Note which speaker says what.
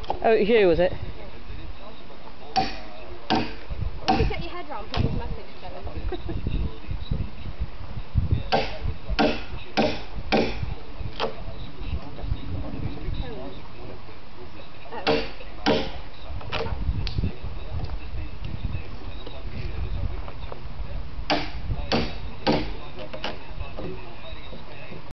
Speaker 1: Oh, it was you, was it?
Speaker 2: You get your head round.